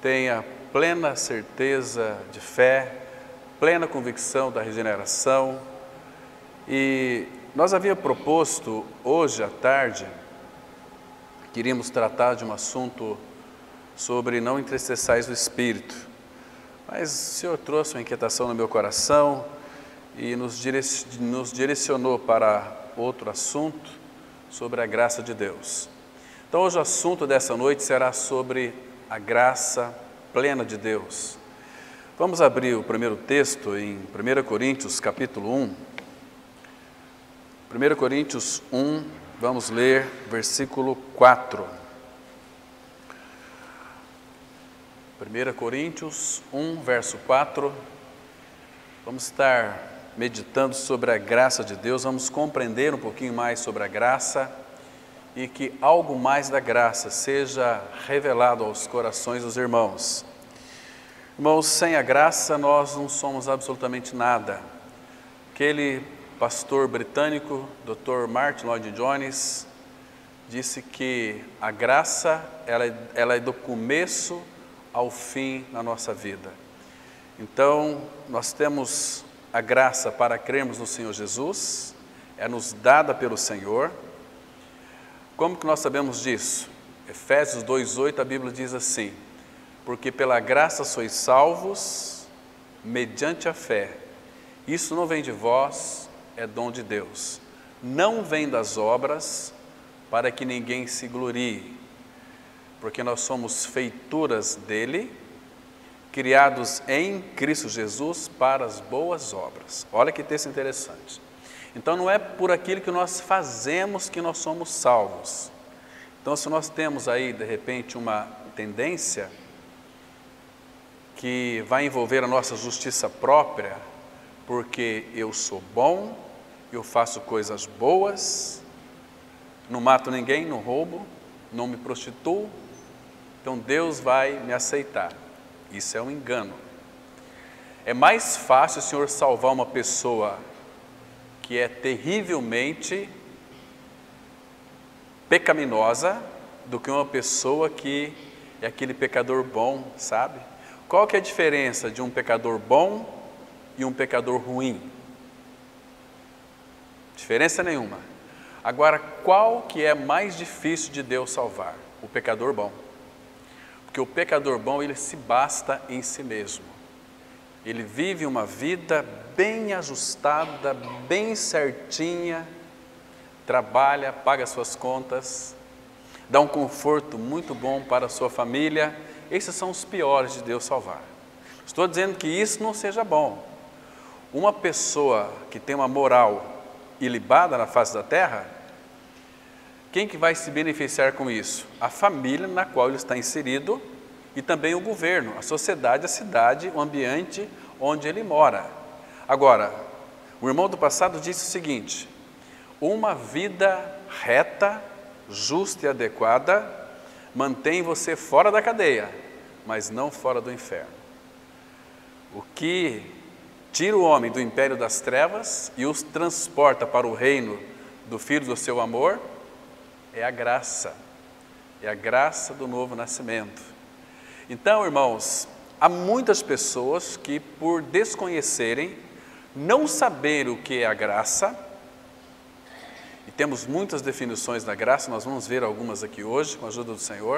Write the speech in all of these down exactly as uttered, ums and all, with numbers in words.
tenha plena certeza de fé, plena convicção da regeneração. E nós havíamos proposto hoje à tarde, queríamos tratar de um assunto sobre não entristeçais o Espírito. Mas o Senhor trouxe uma inquietação no meu coração e nos direcionou para outro assunto sobre a graça de Deus. Então hoje o assunto dessa noite será sobre a graça plena de Deus. Vamos abrir o primeiro texto em primeira Coríntios capítulo um. primeira Coríntios um, vamos ler versículo quatro. primeira Coríntios um, verso quatro. Vamos estar meditando sobre a graça de Deus, vamos compreender um pouquinho mais sobre a graça e que algo mais da graça seja revelado aos corações dos irmãos. Irmãos, sem a graça nós não somos absolutamente nada. Aquele pastor britânico, doutor Martin Lloyd-Jones, disse que a graça ela é, ela é do começo ao fim na nossa vida. Então, nós temos a graça para crermos no Senhor Jesus, é nos dada pelo Senhor. Como que nós sabemos disso? Efésios dois, oito, a Bíblia diz assim: porque pela graça sois salvos, mediante a fé. Isso não vem de vós, é dom de Deus. Não vem das obras, para que ninguém se glorie, porque nós somos feituras dele, criados em Cristo Jesus para as boas obras. Olha que texto interessante. Então não é por aquilo que nós fazemos que nós somos salvos. Então se nós temos aí de repente uma tendência que vai envolver a nossa justiça própria, porque eu sou bom, eu faço coisas boas, não mato ninguém, não roubo, não me prostituo, então Deus vai me aceitar. Isso é um engano. É mais fácil o Senhor salvar uma pessoa que é terrivelmente pecaminosa do que uma pessoa que é aquele pecador bom, sabe? Qual que é a diferença de um pecador bom e um pecador ruim? Diferença nenhuma. Agora, qual que é mais difícil de Deus salvar? O pecador bom. Porque o pecador bom, ele se basta em si mesmo. Ele vive uma vida bem ajustada, bem certinha, trabalha, paga suas contas, dá um conforto muito bom para a sua família. Esses são os piores de Deus salvar. Estou dizendo que isso não seja bom. Uma pessoa que tem uma moral ilibada na face da terra, quem que vai se beneficiar com isso? A família na qual ele está inserido e também o governo, a sociedade, a cidade, o ambiente onde ele mora. Agora, o irmão do passado disse o seguinte: uma vida reta, justa e adequada mantém você fora da cadeia, mas não fora do inferno. O que tira o homem do império das trevas e os transporta para o reino do Filho do seu amor é a graça, é a graça do novo nascimento. Então, irmãos, há muitas pessoas que, por desconhecerem, não saber o que é a graça, e temos muitas definições da graça, nós vamos ver algumas aqui hoje, com a ajuda do Senhor.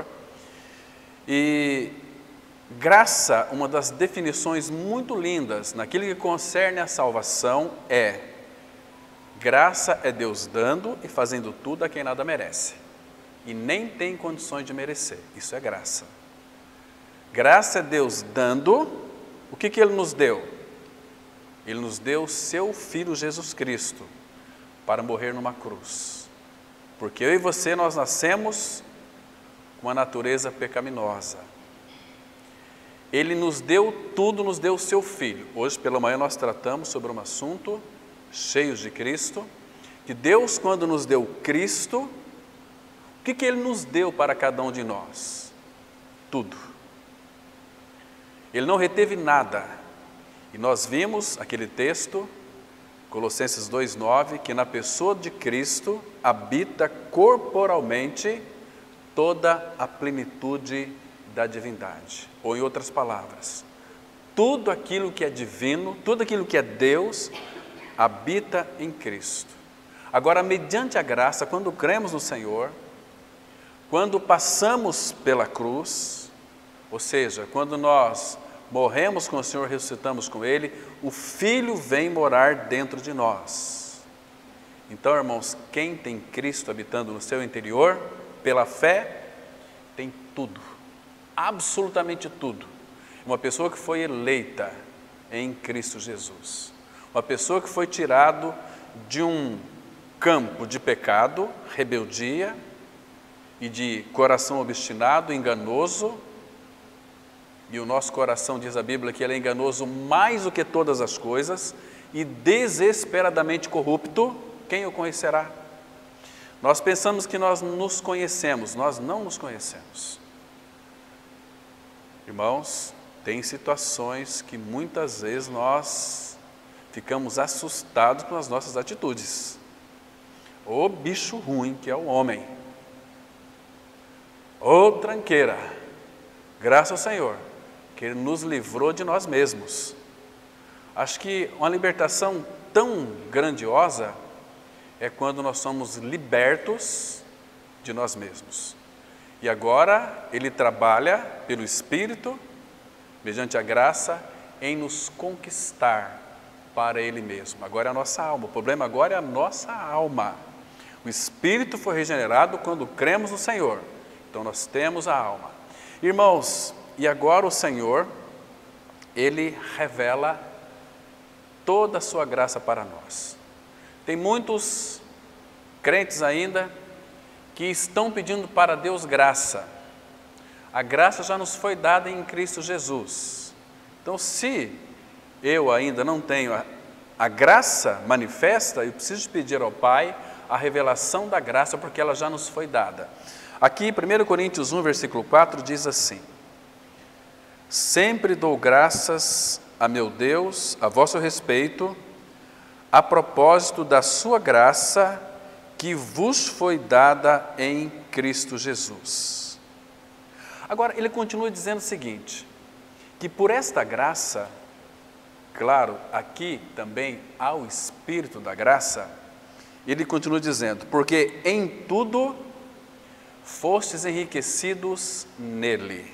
E graça, uma das definições muito lindas naquilo que concerne a salvação é: graça é Deus dando e fazendo tudo a quem nada merece, e nem tem condições de merecer. Isso é graça. Graça é Deus dando. O que que Ele nos deu? Ele nos deu seu Filho Jesus Cristo para morrer numa cruz, porque eu e você, nós nascemos com a natureza pecaminosa. Ele nos deu tudo, nos deu o seu Filho. Hoje pela manhã nós tratamos sobre um assunto cheios de Cristo, que Deus, quando nos deu Cristo, o que que Ele nos deu para cada um de nós? Tudo. Ele não reteve nada. E nós vimos aquele texto, Colossenses dois, nove, que na pessoa de Cristo habita corporalmente toda a plenitude da divindade. Ou em outras palavras, tudo aquilo que é divino, tudo aquilo que é Deus, habita em Cristo. Agora, mediante a graça, quando cremos no Senhor, quando passamos pela cruz, ou seja, quando nós morremos com o Senhor, ressuscitamos com Ele, o Filho vem morar dentro de nós. Então, irmãos, quem tem Cristo habitando no seu interior, pela fé, tem tudo, absolutamente tudo. Uma pessoa que foi eleita em Cristo Jesus, uma pessoa que foi tirado de um campo de pecado, rebeldia e de coração obstinado, enganoso, e o nosso coração, diz a Bíblia, que ele é enganoso mais do que todas as coisas e desesperadamente corrupto, quem o conhecerá? Nós pensamos que nós nos conhecemos, nós não nos conhecemos. Irmãos, tem situações que muitas vezes nós ficamos assustados com as nossas atitudes. Ô bicho ruim que é o homem, ô tranqueira, graças ao Senhor, que Ele nos livrou de nós mesmos. Acho que uma libertação tão grandiosa é quando nós somos libertos de nós mesmos. E agora Ele trabalha pelo Espírito, mediante a graça, em nos conquistar para Ele mesmo. Agora é a nossa alma, o problema agora é a nossa alma. O Espírito foi regenerado quando cremos no Senhor, então nós temos a alma. Irmãos, e agora o Senhor, Ele revela toda a sua graça para nós. Tem muitos crentes ainda que estão pedindo para Deus graça. A graça já nos foi dada em Cristo Jesus. Então, se eu ainda não tenho a, a graça manifesta, eu preciso pedir ao Pai a revelação da graça, porque ela já nos foi dada. Aqui, primeiro Coríntios um, versículo quatro, diz assim: sempre dou graças a meu Deus, a vosso respeito, a propósito da sua graça, que vos foi dada em Cristo Jesus. Agora, ele continua dizendo o seguinte, que por esta graça, claro, aqui também há o Espírito da graça, ele continua dizendo, porque em tudo fostes enriquecidos nele.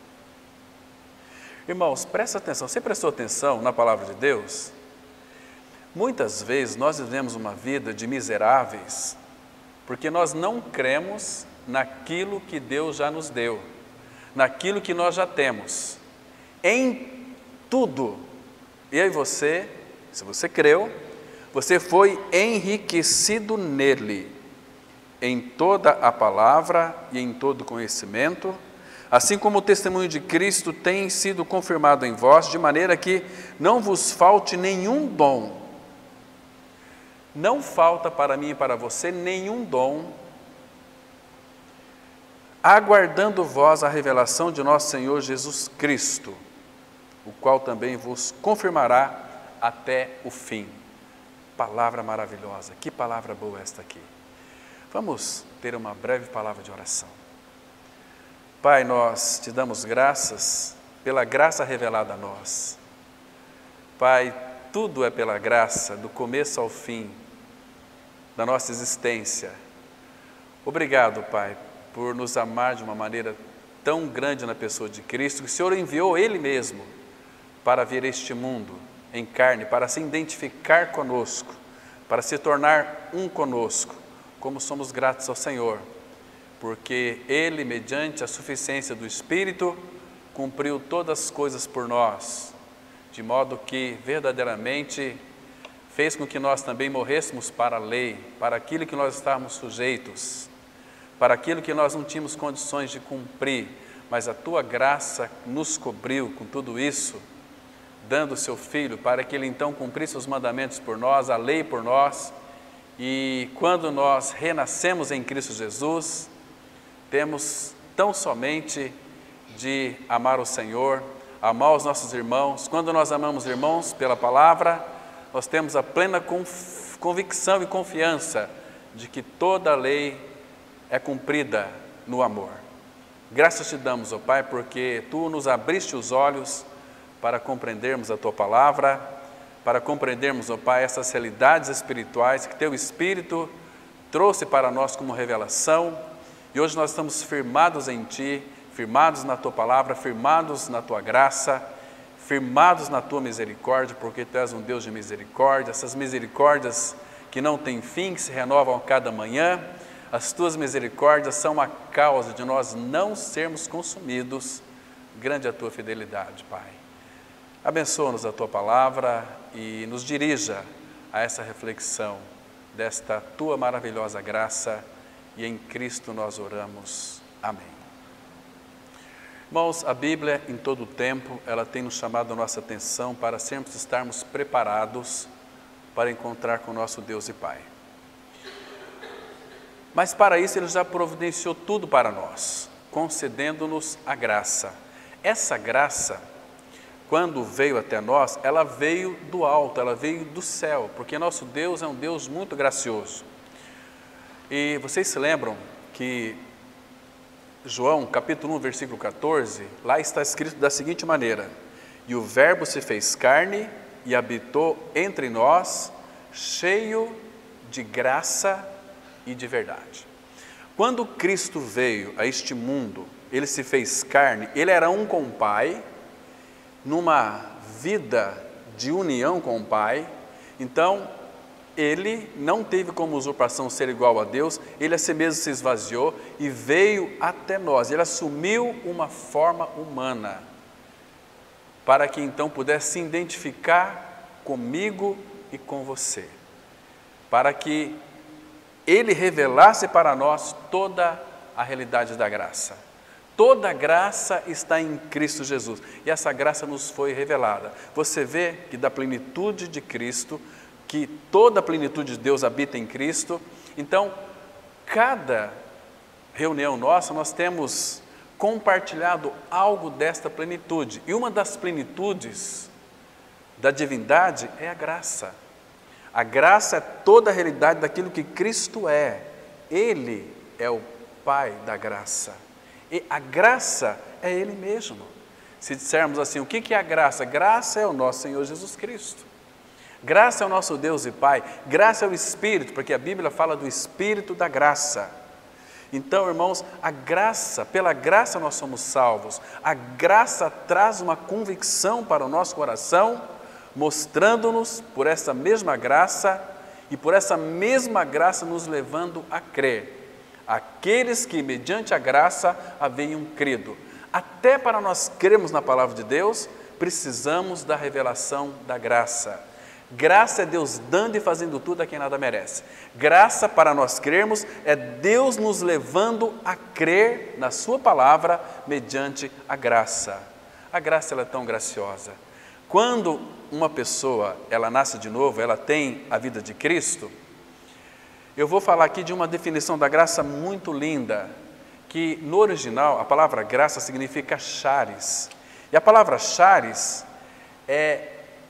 Irmãos, presta atenção, você prestou atenção na palavra de Deus? Muitas vezes nós vivemos uma vida de miseráveis, porque nós não cremos naquilo que Deus já nos deu, naquilo que nós já temos. Em tudo, eu e você, se você creu, você foi enriquecido nele, em toda a palavra e em todo conhecimento, assim como o testemunho de Cristo tem sido confirmado em vós, de maneira que não vos falte nenhum dom. Não falta para mim e para você nenhum dom, aguardando vós a revelação de nosso Senhor Jesus Cristo, o qual também vos confirmará até o fim. Palavra maravilhosa, que palavra boa esta aqui. Vamos ter uma breve palavra de oração. Pai, nós te damos graças pela graça revelada a nós. Pai, tudo é pela graça, do começo ao fim da nossa existência. Obrigado, Pai, por nos amar de uma maneira tão grande na pessoa de Cristo, que o Senhor enviou Ele mesmo para vir a este mundo em carne, para se identificar conosco, para se tornar um conosco. Como somos gratos ao Senhor, porque Ele, mediante a suficiência do Espírito, cumpriu todas as coisas por nós, de modo que verdadeiramente fez com que nós também morrêssemos para a lei, para aquilo que nós estávamos sujeitos, para aquilo que nós não tínhamos condições de cumprir, mas a Tua graça nos cobriu com tudo isso, dando o Seu Filho para que Ele então cumprisse os mandamentos por nós, a lei por nós. E quando nós renascemos em Cristo Jesus, temos tão somente de amar o Senhor, amar os nossos irmãos. Quando nós amamos irmãos pela palavra, nós temos a plena convicção e confiança de que toda a lei é cumprida no amor. Graças te damos, ó Pai, porque Tu nos abriste os olhos para compreendermos a Tua palavra, para compreendermos, ó Pai, essas realidades espirituais que Teu Espírito trouxe para nós como revelação, e hoje nós estamos firmados em Ti, firmados na Tua palavra, firmados na Tua graça, firmados na Tua misericórdia, porque Tu és um Deus de misericórdia, essas misericórdias que não têm fim, que se renovam a cada manhã. As Tuas misericórdias são a causa de nós não sermos consumidos. Grande é a Tua fidelidade, Pai. Abençoa-nos a Tua palavra e nos dirija a essa reflexão desta Tua maravilhosa graça, e em Cristo nós oramos. Amém. Irmãos, a Bíblia em todo o tempo, ela tem nos chamado a nossa atenção para sempre estarmos preparados para encontrar com o nosso Deus e Pai. Mas para isso Ele já providenciou tudo para nós, concedendo-nos a graça. Essa graça, quando veio até nós, ela veio do alto, ela veio do céu, porque nosso Deus é um Deus muito gracioso. E vocês se lembram que João, capítulo um, versículo quatorze, lá está escrito da seguinte maneira: e o Verbo se fez carne e habitou entre nós, cheio de graça e de verdade. Quando Cristo veio a este mundo, Ele se fez carne, Ele era um com o Pai, numa vida de união com o Pai. Então, Ele não teve como usurpação ser igual a Deus, Ele a si mesmo se esvaziou e veio até nós. Ele assumiu uma forma humana, para que então pudesse se identificar comigo e com você, para que Ele revelasse para nós toda a realidade da graça. Toda a graça está em Cristo Jesus, e essa graça nos foi revelada. Você vê que da plenitude de Cristo, que toda a plenitude de Deus habita em Cristo. Então, cada reunião nossa, nós temos compartilhado algo desta plenitude, e uma das plenitudes da divindade é a graça. A graça é toda a realidade daquilo que Cristo é. Ele é o Pai da graça. E a graça é Ele mesmo. Se dissermos assim, o que é a graça? Graça é o nosso Senhor Jesus Cristo. Graça é o nosso Deus e Pai. Graça é o Espírito, porque a Bíblia fala do Espírito da graça. Então, irmãos, a graça, pela graça nós somos salvos. A graça traz uma convicção para o nosso coração, mostrando-nos por essa mesma graça e por essa mesma graça nos levando a crer. Aqueles que mediante a graça haviam crido. Até para nós crermos na palavra de Deus, precisamos da revelação da graça. Graça é Deus dando e fazendo tudo a quem nada merece. Graça, para nós crermos, é Deus nos levando a crer na sua palavra mediante a graça. A graça, ela é tão graciosa. Quando uma pessoa, ela nasce de novo, ela tem a vida de Cristo, eu vou falar aqui de uma definição da graça muito linda, que no original a palavra graça significa charis. E a palavra charis é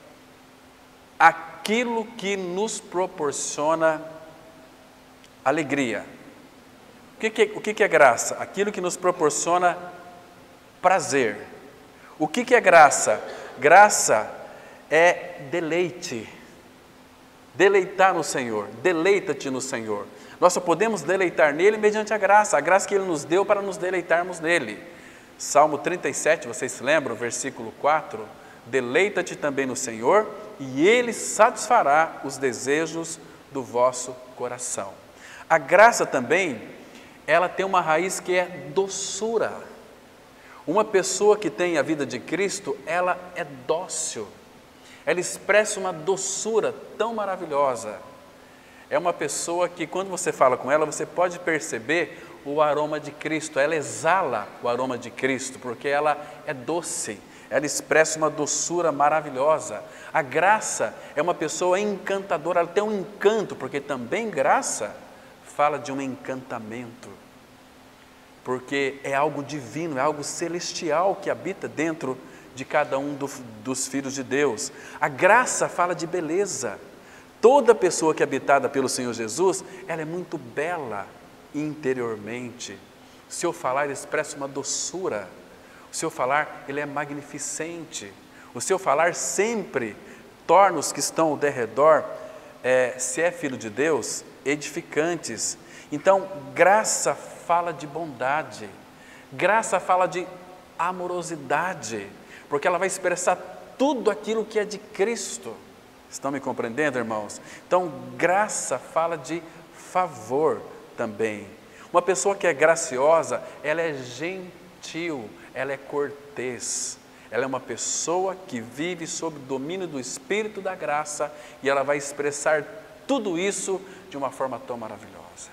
aquilo que nos proporciona alegria. O que, que, o que, que é graça? Aquilo que nos proporciona prazer. O que, que é graça? Graça é deleite, deleitar no Senhor, deleita-te no Senhor. Nós só podemos deleitar nele mediante a graça, a graça que Ele nos deu para nos deleitarmos nele. Salmo trinta e sete, vocês se lembram, versículo quatro, deleita-te também no Senhor, e Ele satisfará os desejos do vosso coração. A graça também, ela tem uma raiz que é doçura. Uma pessoa que tem a vida de Cristo, ela é dócil, ela expressa uma doçura tão maravilhosa. É uma pessoa que, quando você fala com ela, você pode perceber o aroma de Cristo, ela exala o aroma de Cristo, porque ela é doce, ela expressa uma doçura maravilhosa. A graça é uma pessoa encantadora, ela tem um encanto, porque também graça fala de um encantamento, porque é algo divino, é algo celestial que habita dentro de cada um do, dos filhos de Deus. A graça fala de beleza. Toda pessoa que é habitada pelo Senhor Jesus, ela é muito bela interiormente. seu falar expressa uma doçura, o seu falar ele é magnificente, o seu falar sempre torna os que estão ao derredor, é, se é filho de Deus, edificantes. Então, graça fala de bondade, graça fala de amorosidade, porque ela vai expressar tudo aquilo que é de Cristo. Estão me compreendendo, irmãos? Então, graça fala de favor também. Uma pessoa que é graciosa, ela é gentil, ela é cortês. Ela é uma pessoa que vive sob o domínio do Espírito da graça e ela vai expressar tudo isso de uma forma tão maravilhosa.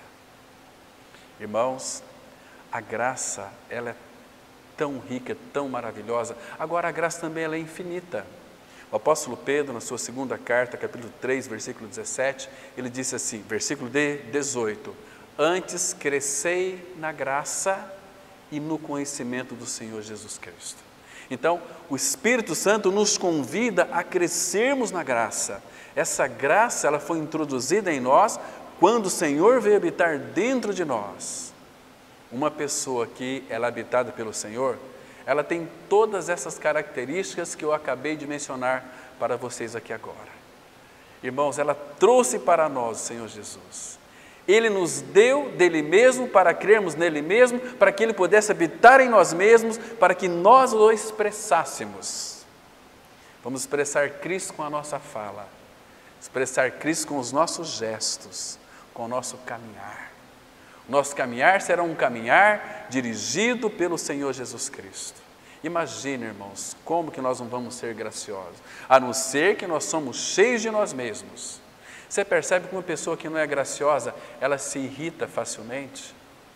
Irmãos, a graça, ela é tão rica, tão maravilhosa. Agora, a graça também ela é infinita. O apóstolo Pedro, na sua segunda carta, capítulo três, versículo dezessete, ele disse assim, versículo dezoito, antes crescei na graça e no conhecimento do Senhor Jesus Cristo. Então, o Espírito Santo nos convida a crescermos na graça. Essa graça, ela foi introduzida em nós quando o Senhor veio habitar dentro de nós. Uma pessoa que ela é habitada pelo Senhor, ela tem todas essas características que eu acabei de mencionar para vocês aqui agora. Irmãos, ela trouxe para nós o Senhor Jesus. Ele nos deu dele mesmo para crermos nele mesmo, para que ele pudesse habitar em nós mesmos, para que nós o expressássemos. Vamos expressar Cristo com a nossa fala, expressar Cristo com os nossos gestos, com o nosso caminhar. Nosso caminhar será um caminhar dirigido pelo Senhor Jesus Cristo. Imagine, irmãos, como que nós não vamos ser graciosos, a não ser que nós somos cheios de nós mesmos. Você percebe que uma pessoa que não é graciosa, ela se irrita facilmente?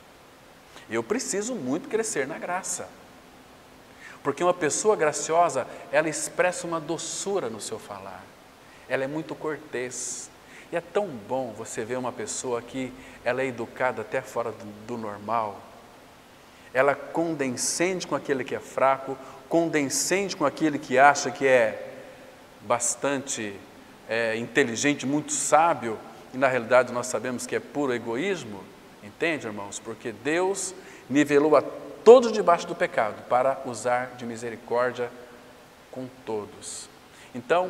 Eu preciso muito crescer na graça, porque uma pessoa graciosa, ela expressa uma doçura no seu falar, ela é muito cortês. E é tão bom você ver uma pessoa que ela é educada até fora do, do normal. Ela condescende com aquele que é fraco, condescende com aquele que acha que é bastante é, inteligente, muito sábio, e na realidade nós sabemos que é puro egoísmo. Entende, irmãos? Porque Deus nivelou a todos debaixo do pecado para usar de misericórdia com todos. Então,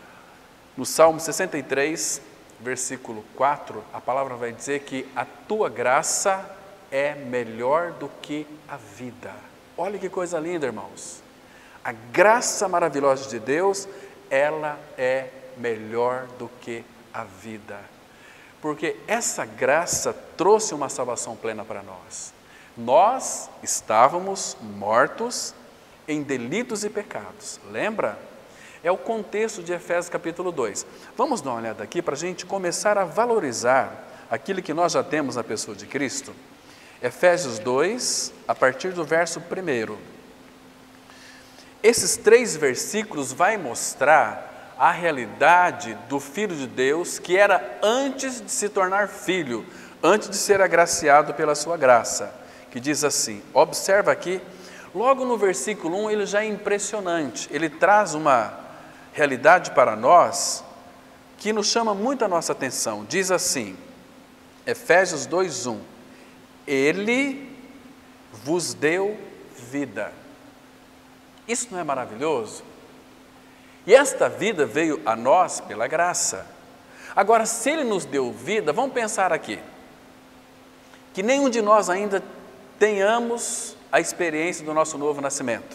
no Salmo sessenta e três, versículo quatro, a palavra vai dizer que a tua graça é melhor do que a vida. Olha que coisa linda, irmãos. A graça maravilhosa de Deus, ela é melhor do que a vida. Porque essa graça trouxe uma salvação plena para nós. Nós estávamos mortos em delitos e pecados. Lembra? É o contexto de Efésios capítulo dois. Vamos dar uma olhada aqui para a gente começar a valorizar aquilo que nós já temos na pessoa de Cristo. Efésios dois, a partir do verso primeiro. Esses três versículos vai mostrar a realidade do Filho de Deus que era antes de se tornar filho, antes de ser agraciado pela sua graça, que diz assim, observa aqui, logo no versículo um ele já é impressionante, ele traz uma realidade para nós que nos chama muito a nossa atenção. Diz assim, Efésios dois, um, Ele vos deu vida. Isso não é maravilhoso? E esta vida veio a nós pela graça. Agora, se Ele nos deu vida, vamos pensar aqui, que nenhum de nós ainda tenhamos a experiência do nosso novo nascimento.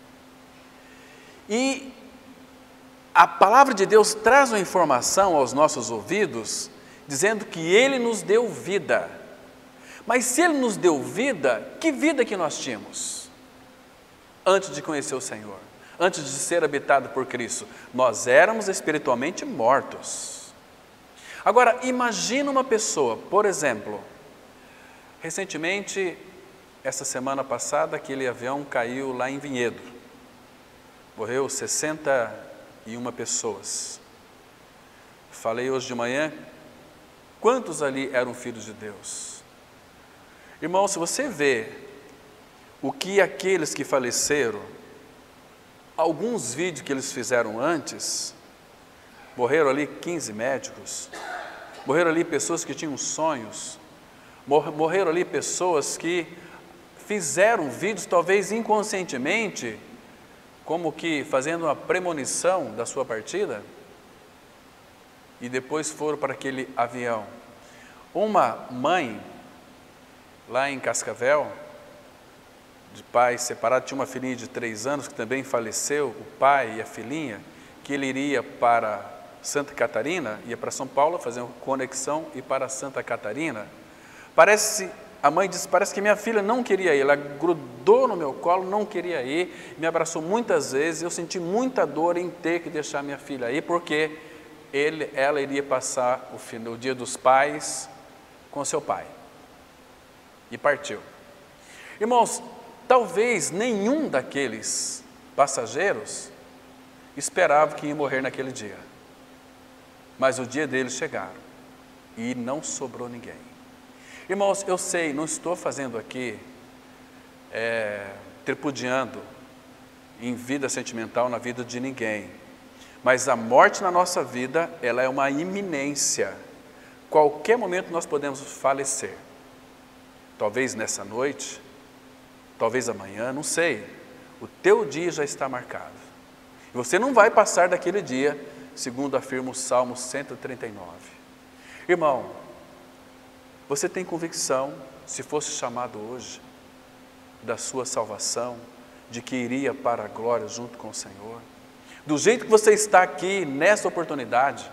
E a palavra de Deus traz uma informação aos nossos ouvidos, dizendo que Ele nos deu vida. Mas se Ele nos deu vida, que vida que nós tínhamos? Antes de conhecer o Senhor, antes de ser habitado por Cristo, nós éramos espiritualmente mortos. Agora, imagina uma pessoa, por exemplo, recentemente, essa semana passada, aquele avião caiu lá em Vinhedo. Morreu sessenta e uma pessoas. Falei hoje de manhã, quantos ali eram filhos de Deus? Irmão, se você vê o que aqueles que faleceram, alguns vídeos que eles fizeram antes, morreram ali quinze médicos, morreram ali pessoas que tinham sonhos, morreram ali pessoas que fizeram vídeos, talvez inconscientemente, como que fazendo uma premonição da sua partida, e depois foram para aquele avião. Uma mãe, lá em Cascavel, de pais separados, tinha uma filhinha de três anos que também faleceu, o pai e a filhinha, que ele iria para Santa Catarina, ia para São Paulo fazer uma conexão e para Santa Catarina. Parece, a mãe disse, parece que minha filha não queria ir, ela grudou no meu colo, não queria ir, me abraçou muitas vezes, eu senti muita dor em ter que deixar minha filha ir, porque ele, ela iria passar o, fim, o dia dos pais com seu pai. E partiu. Irmãos, talvez nenhum daqueles passageiros esperava que ia morrer naquele dia. Mas o dia deles chegaram e não sobrou ninguém. Irmãos, eu sei, não estou fazendo aqui, é, tripudiando em vida sentimental na vida de ninguém. Mas a morte na nossa vida, ela é uma iminência. Qualquer momento nós podemos falecer. Talvez nessa noite, talvez amanhã, não sei. O teu dia já está marcado. E você não vai passar daquele dia, segundo afirma o Salmo cento e trinta e nove. Irmão, você tem convicção, se fosse chamado hoje, da sua salvação, de que iria para a glória junto com o Senhor? Do jeito que você está aqui, nessa oportunidade,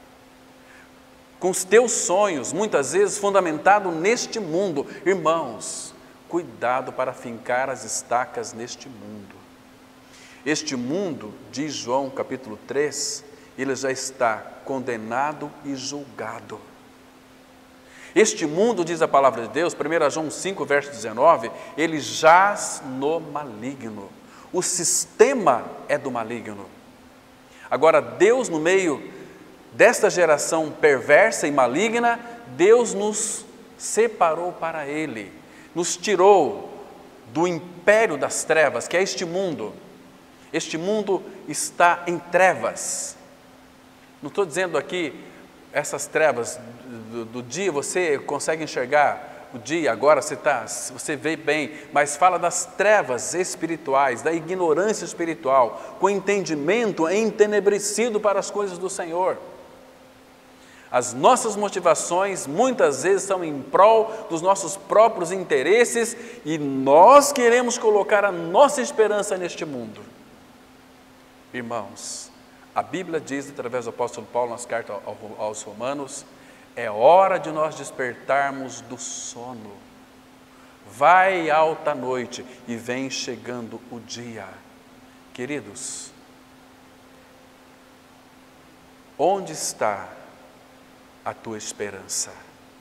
com os teus sonhos, muitas vezes fundamentado neste mundo. Irmãos, cuidado para fincar as estacas neste mundo. Este mundo, diz João capítulo três, ele já está condenado e julgado. Este mundo, diz a palavra de Deus, primeiro João cinco, verso dezenove, ele jaz no maligno. O sistema é do maligno. Agora, Deus, no meio desta geração perversa e maligna, Deus nos separou para Ele, nos tirou do império das trevas, que é este mundo. Este mundo está em trevas. Não estou dizendo aqui, essas trevas do, do dia, você consegue enxergar o dia, agora você, tá, você vê bem, mas fala das trevas espirituais, da ignorância espiritual, com entendimento entenebrecido para as coisas do Senhor. As nossas motivações muitas vezes são em prol dos nossos próprios interesses e nós queremos colocar a nossa esperança neste mundo. Irmãos, a Bíblia diz, através do apóstolo Paulo, nas cartas aos Romanos, é hora de nós despertarmos do sono. Vai alta noite e vem chegando o dia. Queridos, onde está a tua esperança?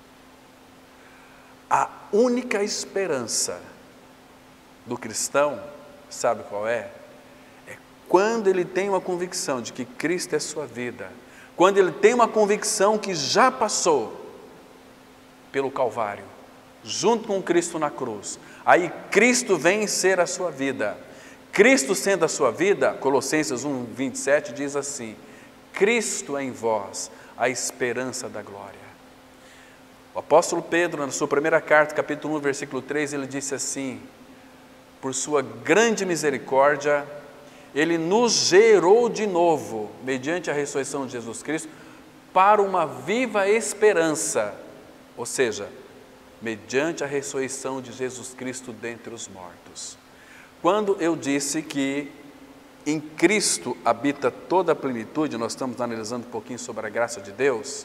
A única esperança do cristão, sabe qual é? É quando ele tem uma convicção de que Cristo é sua vida, quando ele tem uma convicção que já passou pelo Calvário, junto com Cristo na cruz, aí Cristo vem ser a sua vida. Cristo sendo a sua vida, Colossenses um, vinte e sete diz assim, Cristo é em vós, a esperança da glória. O apóstolo Pedro, na sua primeira carta, capítulo um, versículo três, ele disse assim, por sua grande misericórdia, ele nos gerou de novo, mediante a ressurreição de Jesus Cristo, para uma viva esperança, ou seja, mediante a ressurreição de Jesus Cristo dentre os mortos. Quando eu disse que em Cristo habita toda a plenitude, nós estamos analisando um pouquinho sobre a graça de Deus.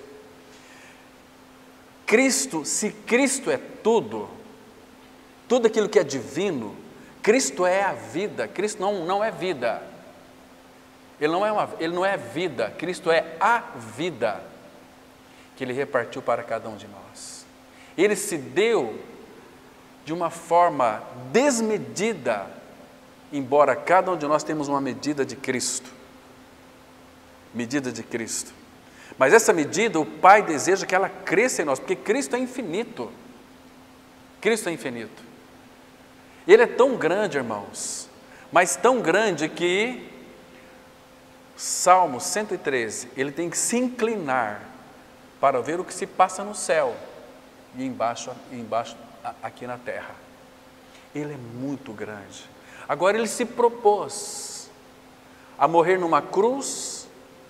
Cristo, se Cristo é tudo, tudo aquilo que é divino, Cristo é a vida, Cristo não, não é vida, ele não é, uma, ele não é vida, Cristo é a vida que Ele repartiu para cada um de nós. Ele se deu de uma forma desmedida, embora cada um de nós temos uma medida de Cristo, medida de Cristo, mas essa medida o Pai deseja que ela cresça em nós, porque Cristo é infinito, Cristo é infinito, Ele é tão grande, irmãos, mas tão grande que, Salmo cento e treze, ele tem que se inclinar para ver o que se passa no céu e embaixo, embaixo aqui na terra. Ele é muito grande. Agora Ele se propôs a morrer numa cruz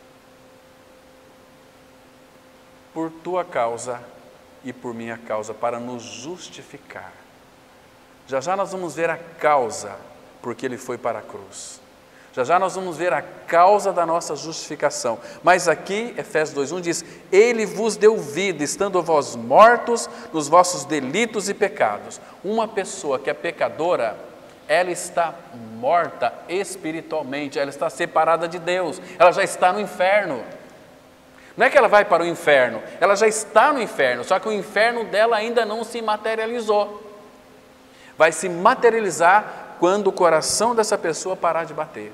por tua causa e por minha causa, para nos justificar. Já já nós vamos ver a causa porque Ele foi para a cruz. Já já nós vamos ver a causa da nossa justificação. Mas aqui, Efésios dois, um diz: Ele vos deu vida, estando vós mortos nos vossos delitos e pecados. Uma pessoa que é pecadora, ela está morta espiritualmente, ela está separada de Deus, ela já está no inferno. Não é que ela vai para o inferno, ela já está no inferno, só que o inferno dela ainda não se materializou. Vai se materializar quando o coração dessa pessoa parar de bater.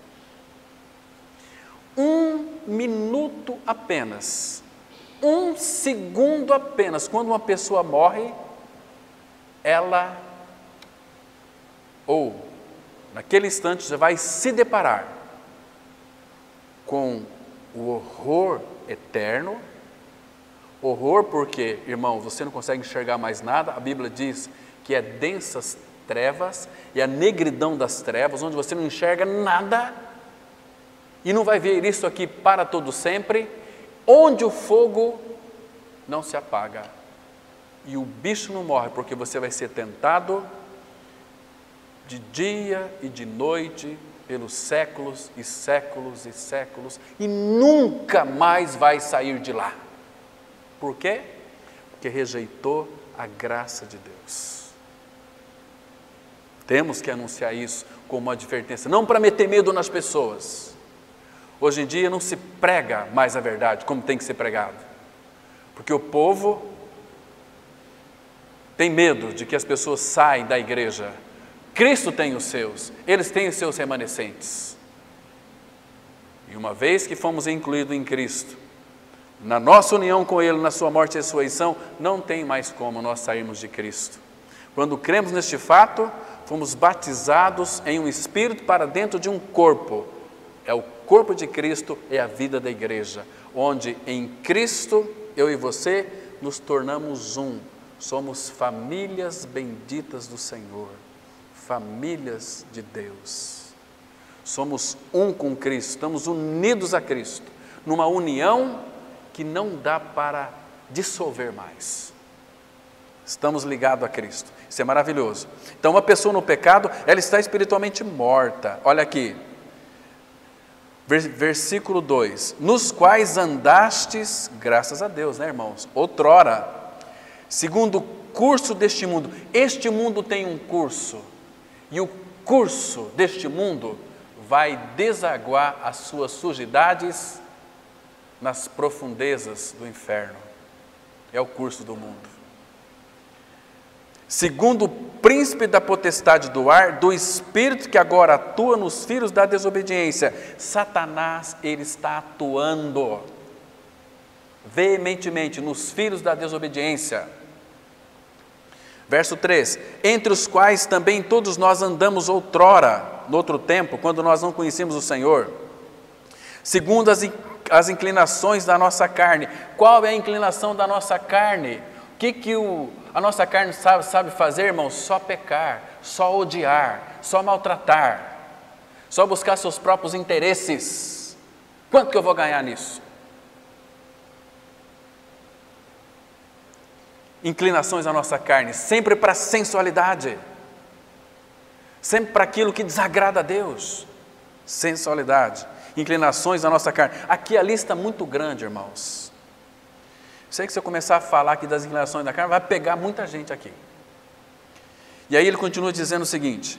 Um minuto apenas, um segundo apenas, quando uma pessoa morre, ela, ou naquele instante, já vai se deparar com o horror eterno. Horror porque, irmão, você não consegue enxergar mais nada. A Bíblia diz que é densas trevas, e a negridão das trevas, onde você não enxerga nada, e não vai ver isso aqui para todo sempre, onde o fogo não se apaga, e o bicho não morre, porque você vai ser tentado de dia e de noite, pelos séculos e séculos e séculos, e nunca mais vai sair de lá. Por quê? Porque rejeitou a graça de Deus. Temos que anunciar isso como uma advertência, não para meter medo nas pessoas. Hoje em dia não se prega mais a verdade como tem que ser pregado, porque o povo tem medo de que as pessoas saem da igreja. Cristo tem os seus, eles têm os seus remanescentes. E uma vez que fomos incluídos em Cristo, na nossa união com Ele, na sua morte e ressurreição, não tem mais como nós sairmos de Cristo. Quando cremos neste fato, fomos batizados em um espírito para dentro de um corpo. É o corpo de Cristo, é a vida da igreja, onde em Cristo, eu e você, nos tornamos um. Somos famílias benditas do Senhor, famílias de Deus. Somos um com Cristo, estamos unidos a Cristo, numa união que não dá para dissolver mais. Estamos ligados a Cristo. Isso é maravilhoso. Então, uma pessoa no pecado, ela está espiritualmente morta. Olha aqui, versículo dois: nos quais andastes, graças a Deus, né, irmãos? Outrora, segundo o curso deste mundo. Este mundo tem um curso, e o curso deste mundo vai desaguar as suas sujidades nas profundezas do inferno. É o curso do mundo. Segundo o príncipe da potestade do ar, do espírito que agora atua nos filhos da desobediência. Satanás, ele está atuando veementemente nos filhos da desobediência. Verso três: entre os quais também todos nós andamos outrora, no outro tempo, quando nós não conhecíamos o Senhor, segundo as, as inclinações da nossa carne. Qual é a inclinação da nossa carne? O que, que o, a nossa carne sabe, sabe fazer, irmãos? Só pecar, só odiar, só maltratar, só buscar seus próprios interesses. Quanto que eu vou ganhar nisso? Inclinações da nossa carne, sempre para a sensualidade, sempre para aquilo que desagrada a Deus. Sensualidade, inclinações da nossa carne. Aqui a lista é muito grande, irmãos. Sei que se eu começar a falar aqui das inclinações da carne, vai pegar muita gente aqui. E aí ele continua dizendo o seguinte: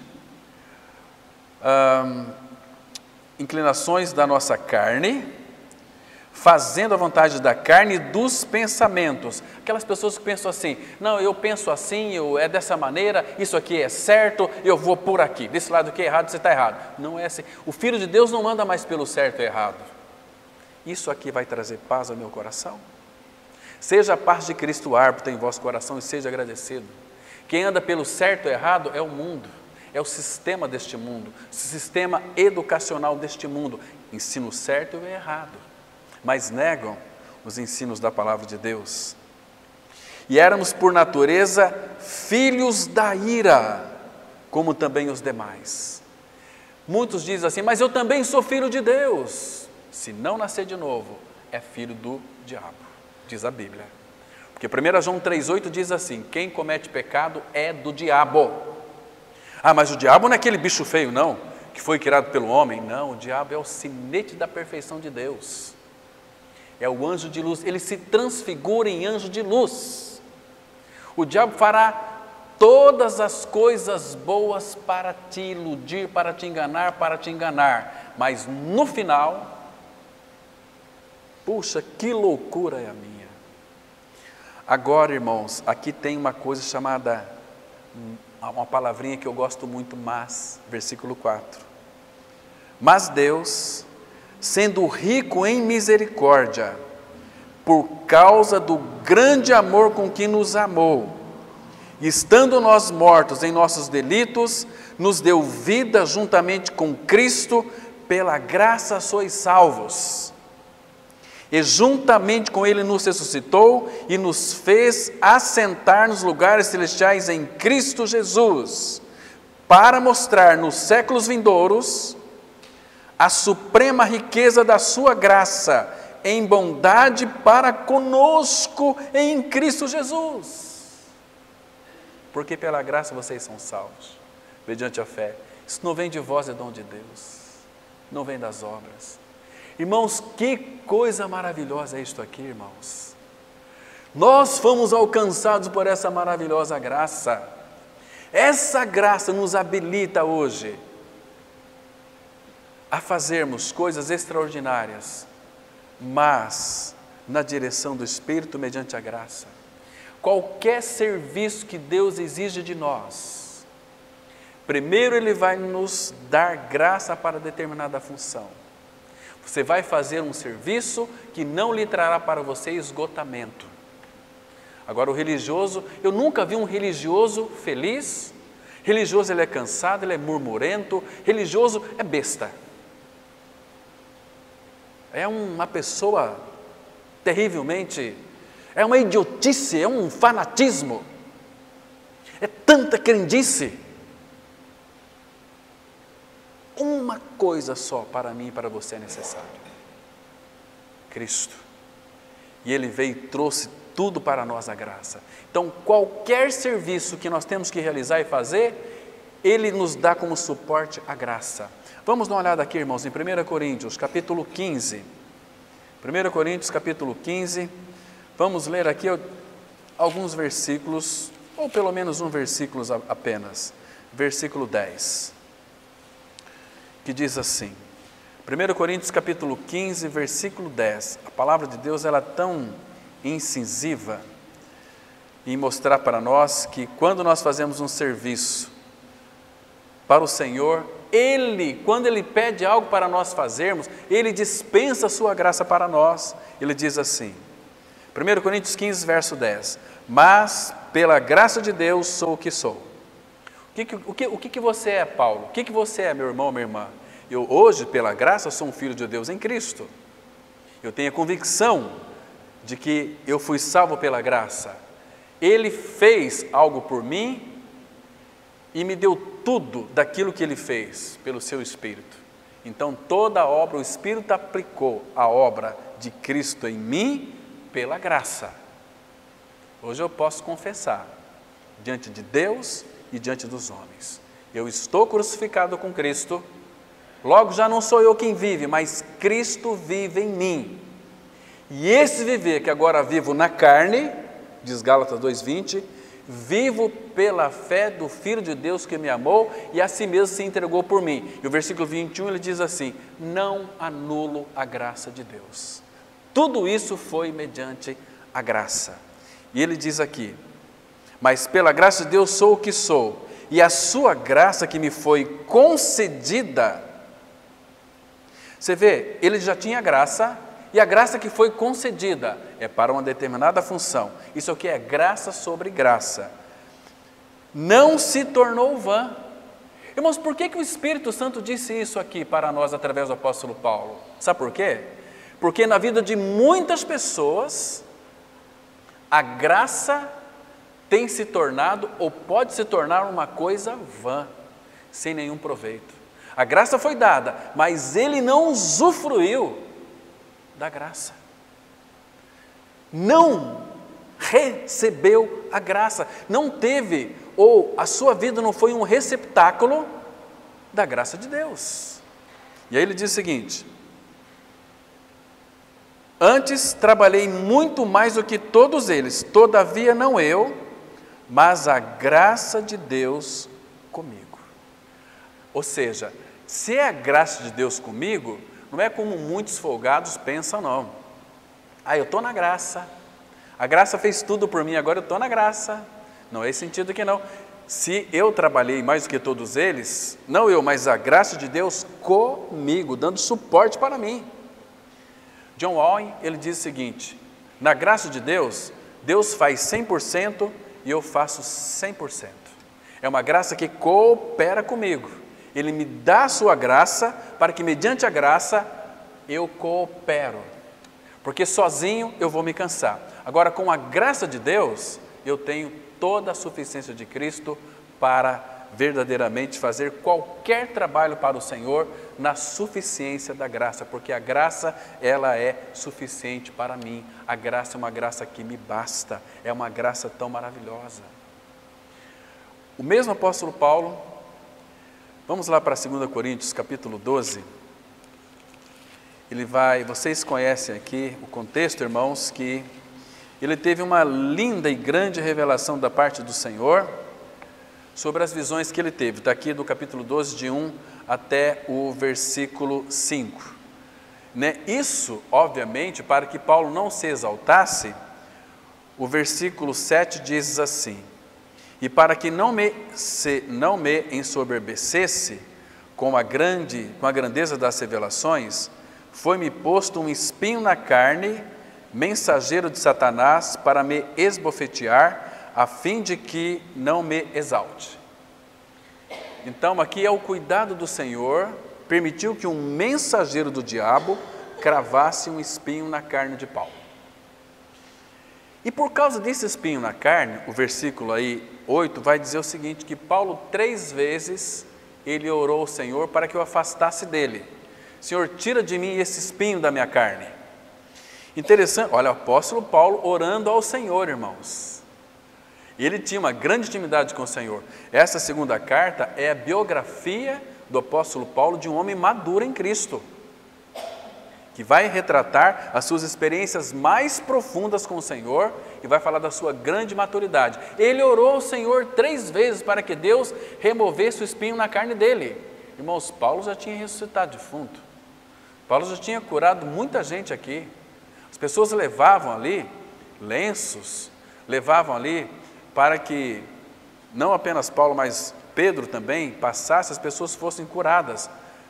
hum, inclinações da nossa carne, fazendo a vontade da carne e dos pensamentos. Aquelas pessoas que pensam assim: não, eu penso assim, eu, é dessa maneira, isso aqui é certo, eu vou por aqui, desse lado aqui é errado, você está errado. Não é assim. O Filho de Deus não anda mais pelo certo e errado. Isso aqui vai trazer paz ao meu coração? Seja a paz de Cristo árbitro em vosso coração e seja agradecido. Quem anda pelo certo e errado é o mundo, é o sistema deste mundo, o sistema educacional deste mundo. Ensina o certo e o errado, mas negam os ensinos da palavra de Deus. E éramos por natureza filhos da ira. como também os demais. Muitos dizem assim, mas eu também sou filho de Deus. Se não nascer de novo, é filho do diabo, diz a Bíblia. Porque primeiro João três oito diz assim, quem comete pecado é do diabo. Ah, mas o diabo não é aquele bicho feio não, que foi criado pelo homem. Não, o diabo é o sinete da perfeição de Deus. É o anjo de luz, ele se transfigura em anjo de luz. O diabo fará todas as coisas boas para te iludir, para te enganar, para te enganar. Mas no final, puxa, que loucura é a minha. Agora, irmãos, aqui tem uma coisa chamada, uma palavrinha que eu gosto muito, mas, versículo quatro. Mas Deus, sendo rico em misericórdia, por causa do grande amor com que nos amou, estando nós mortos em nossos delitos, nos deu vida juntamente com Cristo, pela graça sois salvos. E juntamente com Ele nos ressuscitou e nos fez assentar nos lugares celestiais em Cristo Jesus, para mostrar nos séculos vindouros a suprema riqueza da sua graça, em bondade para conosco em Cristo Jesus. Porque pela graça vocês são salvos, mediante a fé. Isso não vem de vós, é dom de Deus, não vem das obras. Irmãos, que coisa maravilhosa é isto aqui, irmãos. Nós fomos alcançados por essa maravilhosa graça. Essa graça nos habilita hoje a fazermos coisas extraordinárias, mas na direção do Espírito, mediante a graça. Qualquer serviço que Deus exige de nós, primeiro Ele vai nos dar graça para determinada função. Você vai fazer um serviço que não lhe trará para você esgotamento. Agora o religioso, eu nunca vi um religioso feliz. Religioso ele é cansado, ele é murmurento, religioso é besta. É uma pessoa terrivelmente, é uma idiotice, é um fanatismo. É tanta crendice. Uma coisa só para mim e para você é necessário: Cristo. E Ele veio e trouxe tudo para nós a graça. Então, qualquer serviço que nós temos que realizar e fazer, Ele nos dá como suporte a graça. Vamos dar uma olhada aqui, irmãos, em primeira Coríntios, capítulo quinze. primeira Coríntios, capítulo quinze. Vamos ler aqui alguns versículos, ou pelo menos um versículo apenas. Versículo dez. Que diz assim, primeira Coríntios capítulo quinze, versículo dez, a palavra de Deus ela é tão incisiva em mostrar para nós que quando nós fazemos um serviço para o Senhor, Ele, quando Ele pede algo para nós fazermos, Ele dispensa a sua graça para nós. Ele diz assim, primeira Coríntios quinze, verso dez, mas pela graça de Deus sou o que sou. O que, o, que, o que você é, Paulo? O que, que você é, meu irmão, minha irmã? Eu hoje, pela graça, sou um filho de Deus em Cristo. Eu tenho a convicção de que eu fui salvo pela graça. Ele fez algo por mim e me deu tudo daquilo que Ele fez pelo seu Espírito. Então toda a obra, o Espírito aplicou a obra de Cristo em mim pela graça. Hoje eu posso confessar diante de Deus e diante dos homens: eu estou crucificado com Cristo, logo já não sou eu quem vive, mas Cristo vive em mim. E esse viver que agora vivo na carne, diz Gálatas dois, vinte, vivo pela fé do Filho de Deus que me amou e a si mesmo se entregou por mim. E o versículo vinte e um ele diz assim, não anulo a graça de Deus. Tudo isso foi mediante a graça. E ele diz aqui, mas pela graça de Deus sou o que sou, e a sua graça que me foi concedida. Você vê, ele já tinha graça, e a graça que foi concedida é para uma determinada função. Isso aqui é graça sobre graça. Não se tornou vã. Irmãos, por que que o Espírito Santo disse isso aqui para nós através do apóstolo Paulo? Sabe por quê? Porque na vida de muitas pessoas, a graça tem se tornado ou pode se tornar uma coisa vã. sem nenhum proveito. A graça foi dada, mas ele não usufruiu da graça. Não recebeu a graça, não teve, ou a sua vida não foi um receptáculo da graça de Deus. E aí ele diz o seguinte: antes trabalhei muito mais do que todos eles, todavia não eu, mas a graça de Deus comigo. Ou seja, se é a graça de Deus comigo, não é como muitos folgados pensam, não. Ah, eu estou na graça, a graça fez tudo por mim, agora eu estou na graça. Não é esse sentido aqui não. Se eu trabalhei mais do que todos eles, não eu, mas a graça de Deus comigo, dando suporte para mim. John Owen, ele diz o seguinte: na graça de Deus, Deus faz cem por cento e eu faço cem por cento. É uma graça que coopera comigo. Ele me dá a sua graça para que mediante a graça eu coopero. Porque sozinho eu vou me cansar. Agora, com a graça de Deus, eu tenho toda a suficiência de Cristo para verdadeiramente fazer qualquer trabalho para o Senhor na suficiência da graça, porque a graça, ela é suficiente para mim. A graça é uma graça que me basta, é uma graça tão maravilhosa. O mesmo apóstolo Paulo, vamos lá para dois Coríntios, capítulo doze, ele vai, vocês conhecem aqui o contexto, irmãos, que ele teve uma linda e grande revelação da parte do Senhor sobre as visões que ele teve. Está aqui do capítulo doze, de um até o versículo cinco. Né? Isso, obviamente, para que Paulo não se exaltasse, o versículo sete diz assim: e para que não me, se, não me ensoberbecesse com a, grande, com a grandeza das revelações, foi-me posto um espinho na carne, mensageiro de Satanás, para me esbofetear, a fim de que não me exalte. Então aqui é o cuidado do Senhor, permitiu que um mensageiro do diabo cravasse um espinho na carne de Paulo. E por causa desse espinho na carne, o versículo aí oito vai dizer o seguinte, que Paulo três vezes ele orou ao Senhor para que o afastasse dele. Senhor, tira de mim esse espinho da minha carne. Interessante, olha, o apóstolo Paulo orando ao Senhor, irmãos. E ele tinha uma grande intimidade com o Senhor. Essa segunda carta é a biografia do apóstolo Paulo, de um homem maduro em Cristo, que vai retratar as suas experiências mais profundas com o Senhor e vai falar da sua grande maturidade. Ele orou ao Senhor três vezes para que Deus removesse o espinho na carne dele. Irmãos, Paulo já tinha ressuscitado defunto. Paulo já tinha curado muita gente aqui. As pessoas levavam ali lenços, levavam ali para que não apenas Paulo, mas Pedro também passasse, as pessoas fossem curadas.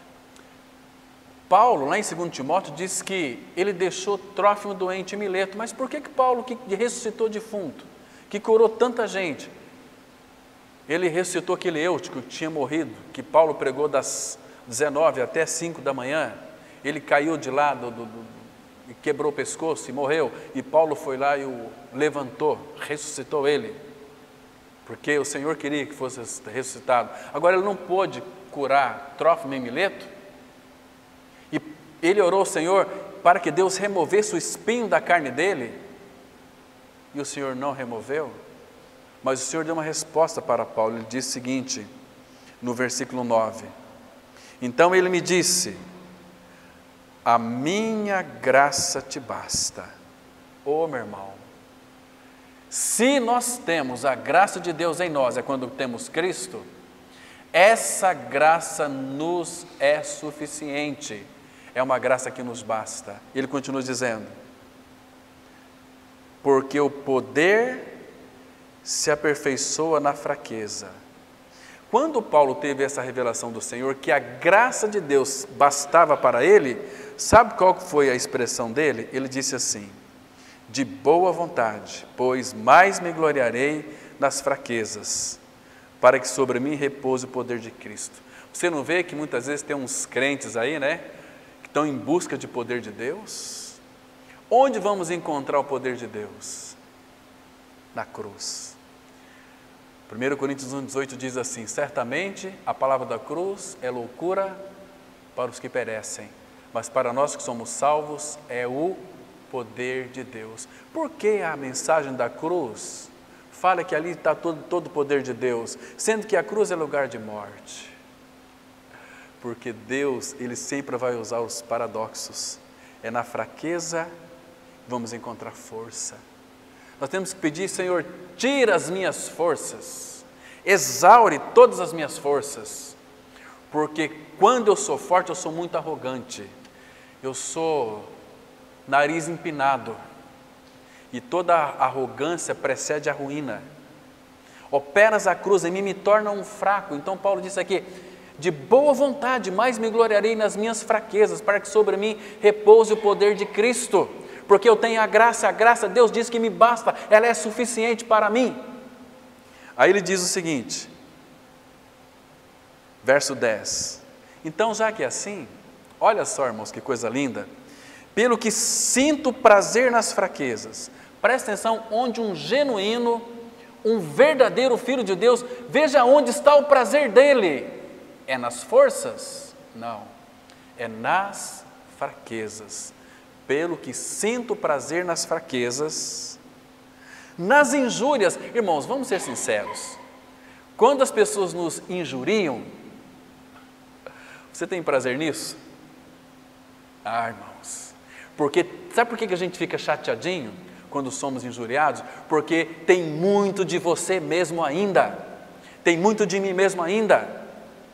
Paulo, lá em dois Timóteo, diz que ele deixou Trófimo doente em Mileto. Mas por que que Paulo, que ressuscitou defunto, que curou tanta gente, ele ressuscitou aquele Eutico que tinha morrido, que Paulo pregou das dezenove até cinco da manhã, ele caiu de lado do, do, e quebrou o pescoço e morreu, e Paulo foi lá e o levantou, ressuscitou ele, porque o Senhor queria que fosse ressuscitado. Agora ele não pôde curar Trófimo em Mileto, e ele orou ao Senhor para que Deus removesse o espinho da carne dele, e o Senhor não removeu. Mas o Senhor deu uma resposta para Paulo. Ele disse o seguinte, no versículo nove: então ele me disse, a minha graça te basta. Ô meu irmão, se nós temos a graça de Deus em nós, é quando temos Cristo, essa graça nos é suficiente, é uma graça que nos basta. Ele continua dizendo, porque o poder se aperfeiçoa na fraqueza. Quando Paulo teve essa revelação do Senhor, que a graça de Deus bastava para ele, sabe qual foi a expressão dele? Ele disse assim, de boa vontade, pois mais me gloriarei nas fraquezas, para que sobre mim repouse o poder de Cristo. Você não vê que muitas vezes tem uns crentes aí, né, que estão em busca de poder de Deus? Onde vamos encontrar o poder de Deus? Na cruz. primeiro Coríntios um, dezoito diz assim: certamente a palavra da cruz é loucura para os que perecem, mas para nós que somos salvos é o poder de Deus. Por que a mensagem da cruz fala que ali está todo, todo o poder de Deus, sendo que a cruz é lugar de morte? Porque Deus, Ele sempre vai usar os paradoxos. É na fraqueza que vamos encontrar força. Nós temos que pedir: Senhor, tira as minhas forças, exaure todas as minhas forças, porque quando eu sou forte, eu sou muito arrogante, eu sou nariz empinado, e toda arrogância precede a ruína. Operas a cruz em mim, me torna um fraco. Então Paulo disse aqui: de boa vontade, mais me gloriarei nas minhas fraquezas, para que sobre mim repouse o poder de Cristo, porque eu tenho a graça, a graça, Deus diz que me basta, ela é suficiente para mim. Aí ele diz o seguinte, verso dez, então já que é assim, olha só, irmãos, que coisa linda, pelo que sinto prazer nas fraquezas. Presta atenção, onde um genuíno, um verdadeiro filho de Deus, veja onde está o prazer dele. É nas forças? Não, é nas fraquezas. Pelo que sinto prazer nas fraquezas, nas injúrias. Irmãos, vamos ser sinceros, quando as pessoas nos injuriam, você tem prazer nisso? Ah, irmãos, porque, sabe por que a gente fica chateadinho quando somos injuriados? Porque tem muito de você mesmo ainda, tem muito de mim mesmo ainda.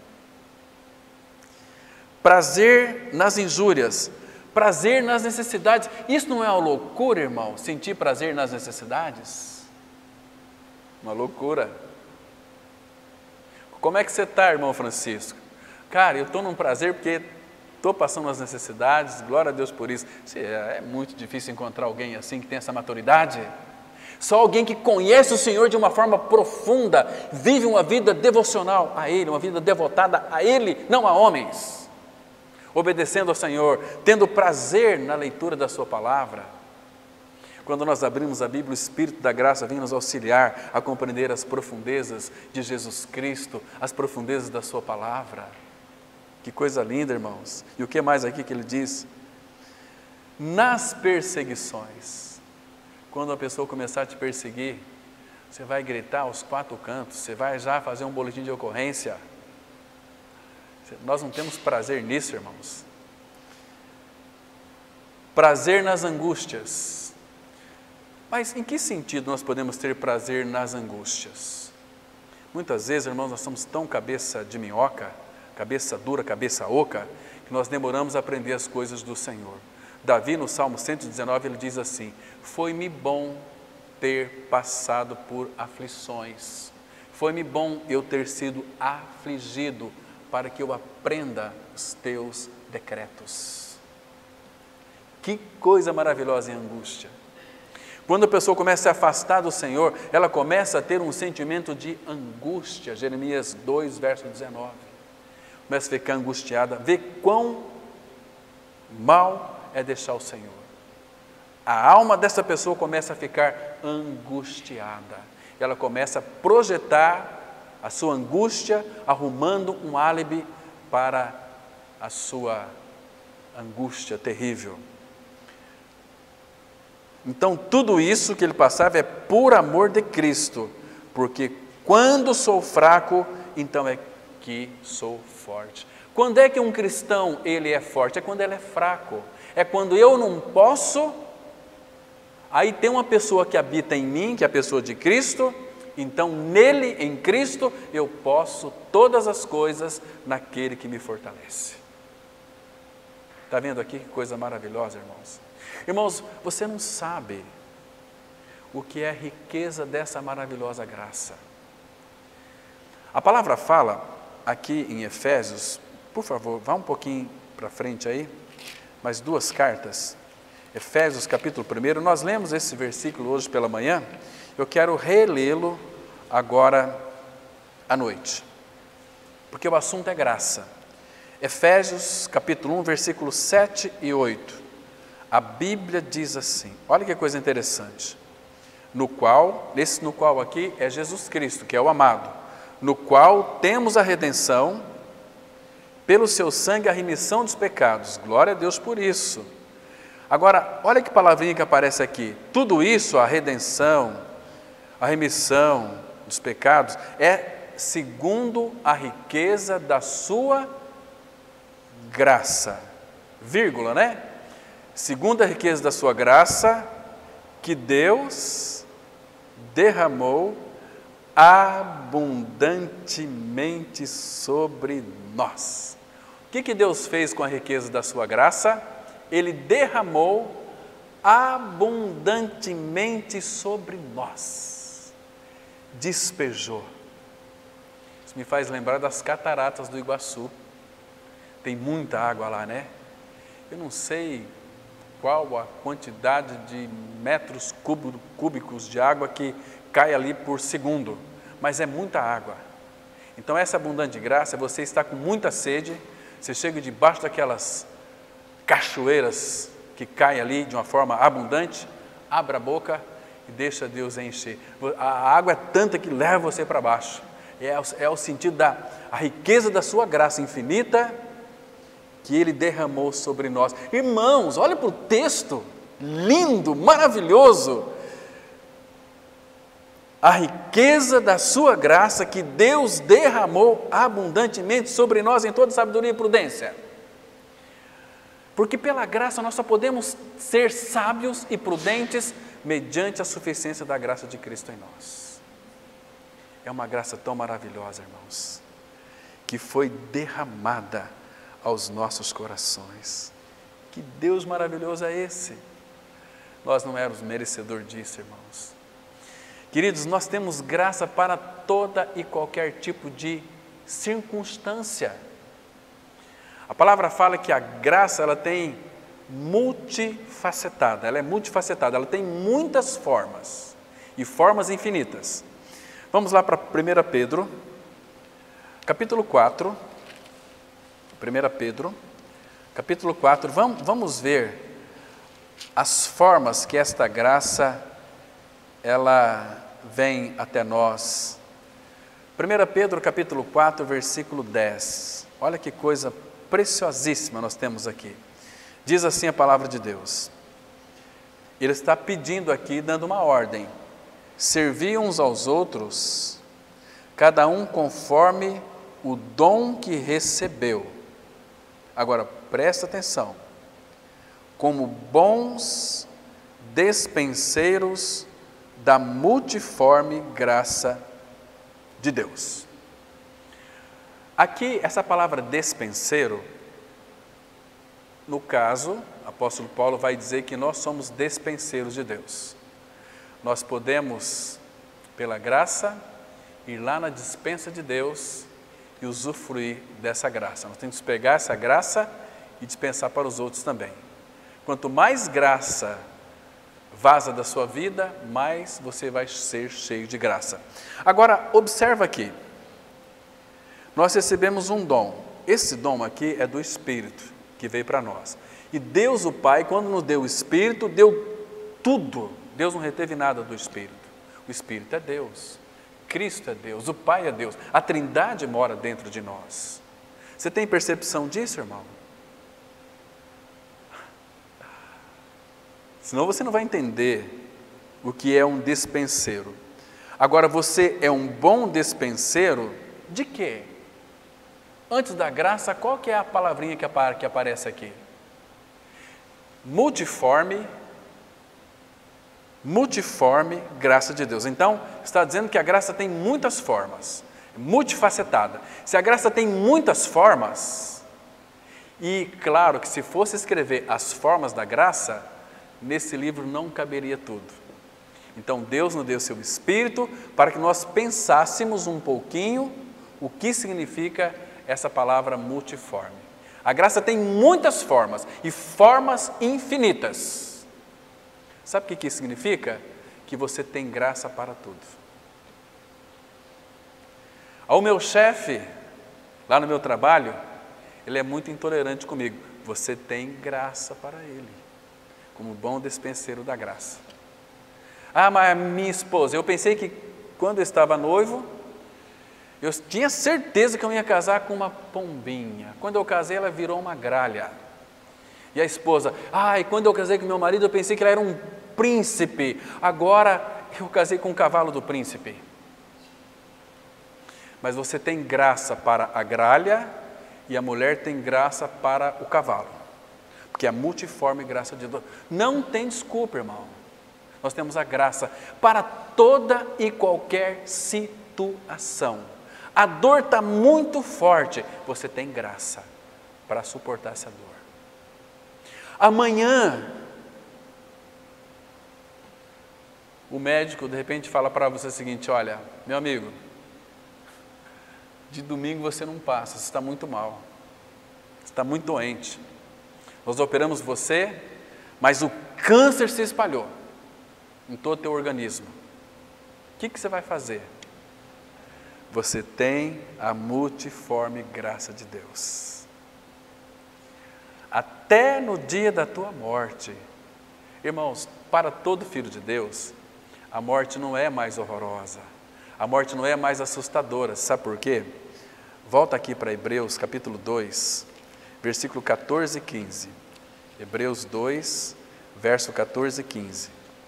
Prazer nas injúrias, prazer nas necessidades. Isso não é uma loucura, irmão? Sentir prazer nas necessidades? Uma loucura. Como é que você está, irmão Francisco? Cara, eu estou num prazer porque estou passando as necessidades, glória a Deus por isso. É muito difícil encontrar alguém assim que tem essa maturidade. Só alguém que conhece o Senhor de uma forma profunda, vive uma vida devocional a Ele, uma vida devotada a Ele, não a homens. Obedecendo ao Senhor, tendo prazer na leitura da sua palavra. Quando nós abrimos a Bíblia, o Espírito da graça vem nos auxiliar a compreender as profundezas de Jesus Cristo, as profundezas da sua palavra. Que coisa linda, irmãos. E o que mais aqui que ele diz? Nas perseguições. Quando a pessoa começar a te perseguir, você vai gritar aos quatro cantos, você vai já fazer um boletim de ocorrência. Nós não temos prazer nisso, irmãos. Prazer nas angústias. Mas em que sentido nós podemos ter prazer nas angústias? Muitas vezes, irmãos, nós somos tão cabeça de minhoca, cabeça dura, cabeça oca, que nós demoramos a aprender as coisas do Senhor. Davi, no Salmo cento e dezenove, ele diz assim: foi-me bom ter passado por aflições, foi-me bom eu ter sido afligido, para que eu aprenda os teus decretos. Que coisa maravilhosa em angústia. Quando a pessoa começa a se afastar do Senhor, ela começa a ter um sentimento de angústia. Jeremias dois, verso dezenove. Começa a ficar angustiada, vê quão mal é deixar o Senhor. A alma dessa pessoa começa a ficar angustiada. Ela começa a projetar a sua angústia, arrumando um álibi para a sua angústia terrível. Então, tudo isso que ele passava é por amor de Cristo, porque quando sou fraco, então é que sou forte. Quando é que um cristão ele é forte? É quando ele é fraco. É quando eu não posso, aí tem uma pessoa que habita em mim, que é a pessoa de Cristo. Então, nele, em Cristo, eu posso todas as coisas naquele que me fortalece. Está vendo aqui que coisa maravilhosa, irmãos? Irmãos, você não sabe o que é a riqueza dessa maravilhosa graça. A palavra fala aqui em Efésios, por favor, vá um pouquinho para frente aí, mais duas cartas. Efésios capítulo um, nós lemos esse versículo hoje pela manhã. Eu quero relê-lo agora à noite, porque o assunto é graça. Efésios capítulo um, versículos sete e oito. A Bíblia diz assim, olha que coisa interessante. no qual, esse no qual aqui é Jesus Cristo, que é o amado, no qual temos a redenção, pelo seu sangue a remissão dos pecados. Glória a Deus por isso. Agora, olha que palavrinha que aparece aqui. Tudo isso, a redenção, a remissão dos pecados, é segundo a riqueza da sua graça. Vírgula, né? Segundo a riqueza da sua graça, que Deus derramou abundantemente sobre nós. O que que Deus fez com a riqueza da sua graça? Ele derramou abundantemente sobre nós. Despejou. Isso me faz lembrar das cataratas do Iguaçu. Tem muita água lá, né? Eu não sei qual a quantidade de metros cúbicos de água que cai ali por segundo, mas é muita água. Então essa abundante graça, você está com muita sede, você chega debaixo daquelas cachoeiras que caem ali de uma forma abundante, abra a boca e deixa Deus encher. A água é tanta que leva você para baixo. É o, é o sentido da a riqueza da sua graça infinita que Ele derramou sobre nós. Irmãos, olha para o texto, lindo, maravilhoso. A riqueza da sua graça que Deus derramou abundantemente sobre nós em toda sabedoria e prudência. Porque pela graça nós só podemos ser sábios e prudentes mediante a suficiência da graça de Cristo em nós. É uma graça tão maravilhosa, irmãos, que foi derramada aos nossos corações. Que Deus maravilhoso é esse? Nós não éramos merecedores disso, irmãos. Queridos, nós temos graça para toda e qualquer tipo de circunstância. A palavra fala que a graça, ela tem multifacetada, ela é multifacetada, ela tem muitas formas, e formas infinitas. Vamos lá para primeira Pedro, capítulo quatro, primeira Pedro, capítulo quatro, vamos, vamos ver as formas que esta graça, ela vem até nós. primeira Pedro, capítulo quatro, versículo dez, olha que coisa preciosíssima nós temos aqui. Diz assim a palavra de Deus, Ele está pedindo aqui, dando uma ordem: servi uns aos outros, cada um conforme o dom que recebeu. Agora, presta atenção, como bons despenseiros da multiforme graça de Deus. Aqui, essa palavra despenseiro, no caso, o apóstolo Paulo vai dizer que nós somos despenseiros de Deus. Nós podemos, pela graça, ir lá na despensa de Deus e usufruir dessa graça. Nós temos que pegar essa graça e dispensar para os outros também. Quanto mais graça vaza da sua vida, mais você vai ser cheio de graça. Agora, observa aqui. Nós recebemos um dom. Esse dom aqui é do Espírito que veio para nós. E Deus, o Pai, quando nos deu o Espírito, deu tudo. Deus não reteve nada do Espírito. O Espírito é Deus. Cristo é Deus. O Pai é Deus. A Trindade mora dentro de nós. Você tem percepção disso, irmão? Senão você não vai entender o que é um despenseiro. Agora, você é um bom despenseiro de quê? Antes da graça, qual que é a palavrinha que aparece aqui? Multiforme, multiforme graça de Deus. Então, está dizendo que a graça tem muitas formas, multifacetada. Se a graça tem muitas formas, e claro que se fosse escrever as formas da graça, nesse livro não caberia tudo. Então Deus nos deu seu Espírito para que nós pensássemos um pouquinho o que significa essa palavra multiforme. A graça tem muitas formas e formas infinitas. Sabe o que isso significa? Que você tem graça para tudo. Ao meu chefe, lá no meu trabalho, ele é muito intolerante comigo. Você tem graça para ele, como bom despenseiro da graça. Ah, mas a minha esposa, eu pensei que quando eu estava noivo, eu tinha certeza que eu ia casar com uma pombinha. Quando eu casei, ela virou uma gralha. E a esposa, ah, e quando eu casei com meu marido, eu pensei que ele era um príncipe. Agora eu casei com o cavalo do príncipe. Mas você tem graça para a gralha e a mulher tem graça para o cavalo. Porque é a multiforme graça de Deus. Não tem desculpa, irmão. Nós temos a graça para toda e qualquer situação. A dor está muito forte, você tem graça para suportar essa dor. Amanhã, o médico de repente fala para você o seguinte: olha, meu amigo, de domingo você não passa, você está muito mal, você está muito doente. Nós operamos você, mas o câncer se espalhou em todo o teu organismo. O que, que você vai fazer? Você tem a multiforme graça de Deus. Até no dia da tua morte. Irmãos, para todo filho de Deus, a morte não é mais horrorosa. A morte não é mais assustadora. Sabe por quê? Volta aqui para Hebreus capítulo dois, versículo catorze e quinze. Hebreus dois, verso catorze e quinze.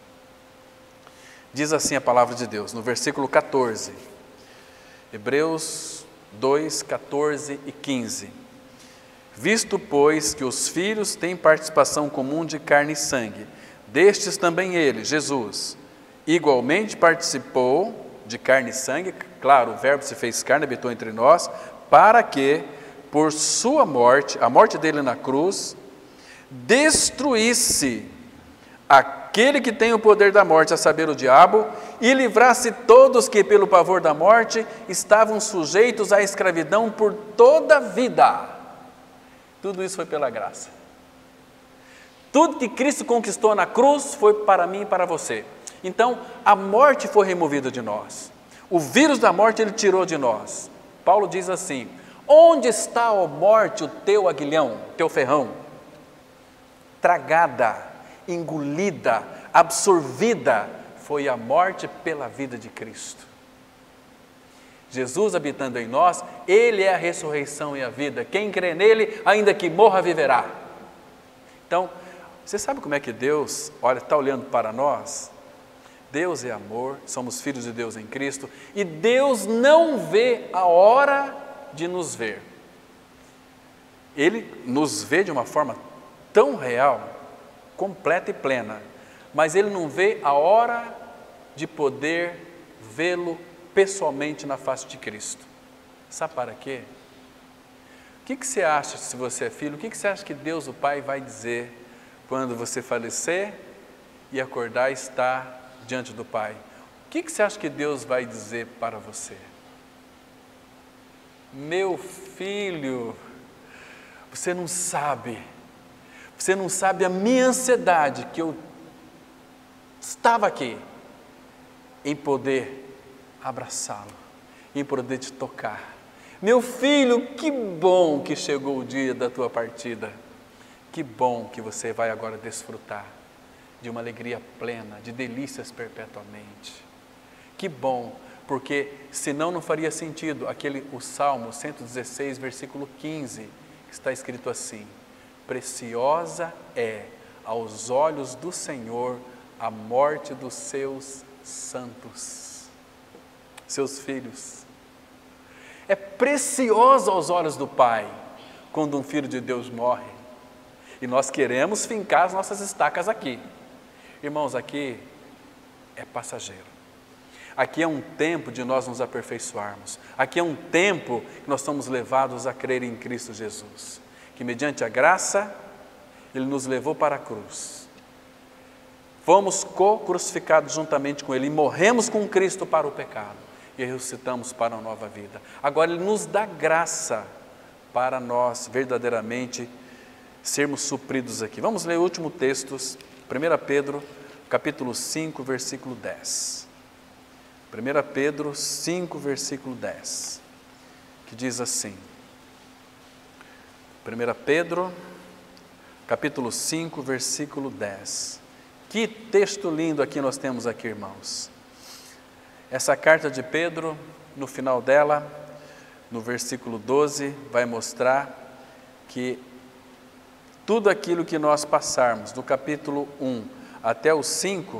Diz assim a palavra de Deus, no versículo catorze. Hebreus dois, catorze e quinze. Visto, pois, que os filhos têm participação comum de carne e sangue, destes também ele, Jesus, igualmente participou de carne e sangue, claro, o verbo se fez carne, habitou entre nós, para que, por sua morte, a morte dele na cruz, destruísse aquele que tem o poder da morte, a saber, o diabo, e livrasse todos que, pelo pavor da morte, estavam sujeitos à escravidão por toda a vida. Tudo isso foi pela graça. Tudo que Cristo conquistou na cruz foi para mim e para você. Então, a morte foi removida de nós. O vírus da morte ele tirou de nós. Paulo diz assim: onde está, ó morte, o teu aguilhão, teu ferrão? Tragada, engolida, absorvida foi a morte pela vida de Cristo. Jesus habitando em nós, Ele é a ressurreição e a vida. Quem crê nele, ainda que morra, viverá. Então, você sabe como é que Deus, olha, está olhando para nós? Deus é amor, somos filhos de Deus em Cristo, e Deus não vê a hora de nos ver. Ele nos vê de uma forma tão real, completa e plena, mas Ele não vê a hora de poder vê-lo pessoalmente na face de Cristo. Sabe para quê? O que, que você acha, se você é filho, o que, que você acha que Deus, o Pai, vai dizer quando você falecer e acordar e estar diante do Pai? O que, que você acha que Deus vai dizer para você? Meu filho, você não sabe, você não sabe a minha ansiedade que eu estava aqui em poder abraçá-lo, em poder te tocar. Meu filho, que bom que chegou o dia da tua partida. Que bom que você vai agora desfrutar de uma alegria plena, de delícias perpetuamente. Que bom, porque senão não faria sentido aquele, o Salmo cento e dezesseis, versículo quinze, que está escrito assim: preciosa é aos olhos do Senhor a morte dos seus santos. Seus filhos. É precioso aos olhos do Pai quando um filho de Deus morre. E nós queremos fincar as nossas estacas aqui. Irmãos, aqui é passageiro. Aqui é um tempo de nós nos aperfeiçoarmos. Aqui é um tempo que nós somos levados a crer em Cristo Jesus. Que mediante a graça, Ele nos levou para a cruz. Fomos co-crucificados juntamente com Ele e morremos com Cristo para o pecado. E ressuscitamos para uma nova vida. Agora Ele nos dá graça para nós verdadeiramente sermos supridos aqui. Vamos ler o último texto, primeira Pedro, capítulo cinco, versículo dez. primeira Pedro cinco, versículo dez, que diz assim. primeira Pedro, capítulo cinco, versículo dez, Que texto lindo aqui nós temos aqui, irmãos. Essa carta de Pedro, no final dela, no versículo doze, vai mostrar que tudo aquilo que nós passarmos, do capítulo um até o cinco,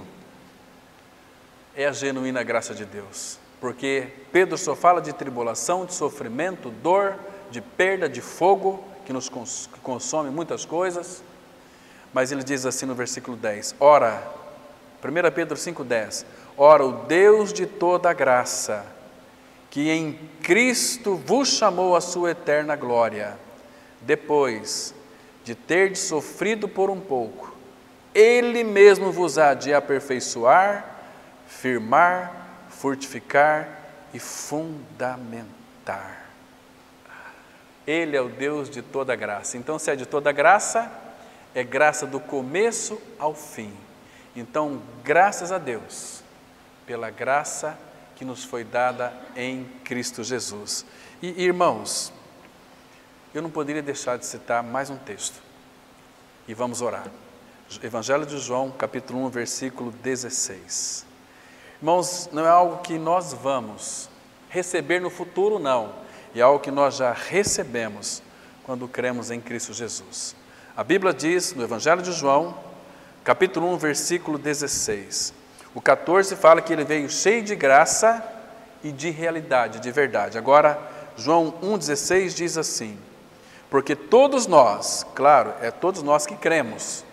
é a genuína graça de Deus. Porque Pedro só fala de tribulação, de sofrimento, dor, de perda, de fogo, que nos consome muitas coisas. Mas ele diz assim no versículo dez, ora, primeira Pedro cinco, dez, ora, o Deus de toda graça, que em Cristo vos chamou à sua eterna glória, depois de ter sofrido por um pouco, Ele mesmo vos há de aperfeiçoar, firmar, fortificar e fundamentar. Ele é o Deus de toda graça. Então, se é de toda graça, é graça do começo ao fim. Então, graças a Deus, pela graça que nos foi dada em Cristo Jesus. E, irmãos, eu não poderia deixar de citar mais um texto. E vamos orar. Evangelho de João, capítulo um, versículo dezesseis. Irmãos, não é algo que nós vamos receber no futuro, não. É algo que nós já recebemos quando cremos em Cristo Jesus. A Bíblia diz, no Evangelho de João, capítulo um, versículo dezesseis. O quatorze fala que ele veio cheio de graça e de realidade, de verdade. Agora, João um, dezesseis diz assim, porque todos nós, claro, é todos nós que cremos,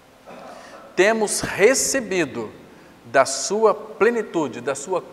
temos recebido da sua plenitude, da sua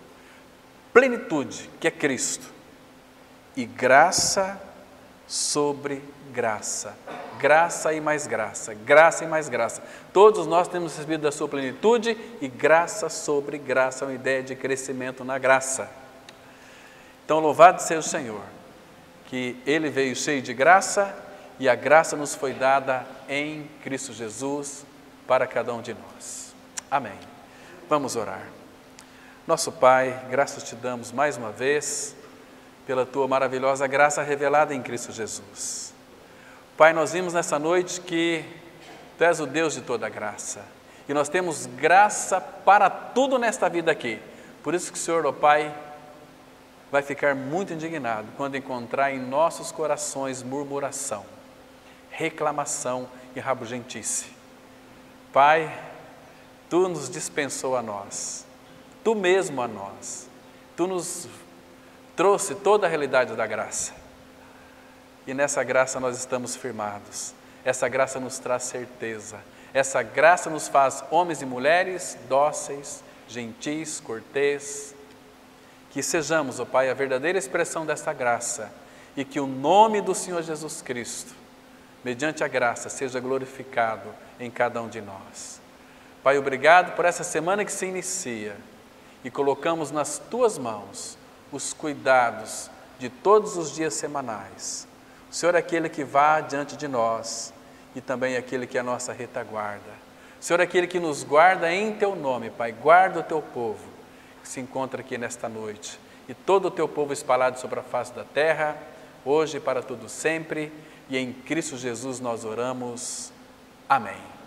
plenitude, que é Cristo, e graça sobre graça, graça e mais graça, graça e mais graça. Todos nós temos recebido da sua plenitude e graça sobre graça, uma ideia de crescimento na graça. Então, louvado seja o Senhor, que Ele veio cheio de graça e a graça nos foi dada em Cristo Jesus para cada um de nós. Amém. Vamos orar. Nosso Pai, graças te damos mais uma vez pela Tua maravilhosa graça revelada em Cristo Jesus. Pai, nós vimos nessa noite que Tu és o Deus de toda graça e nós temos graça para tudo nesta vida aqui. Por isso que o Senhor, ó Pai, vai ficar muito indignado quando encontrar em nossos corações murmuração, reclamação e rabugentice. Pai, Tu nos dispensou a nós, Tu mesmo a nós, Tu nos trouxe toda a realidade da graça. E nessa graça nós estamos firmados. Essa graça nos traz certeza. Essa graça nos faz homens e mulheres dóceis, gentis, cortês. Que sejamos, ó Pai, a verdadeira expressão desta graça e que o nome do Senhor Jesus Cristo, mediante a graça, seja glorificado em cada um de nós. Pai, obrigado por essa semana que se inicia e colocamos nas Tuas mãos os cuidados de todos os dias semanais. O Senhor é aquele que vá diante de nós e também é aquele que é a nossa retaguarda. O Senhor é aquele que nos guarda em Teu nome, Pai. Guarda o Teu povo que se encontra aqui nesta noite e todo o Teu povo espalhado sobre a face da terra, hoje e para todo sempre. E em Cristo Jesus nós oramos. Amém.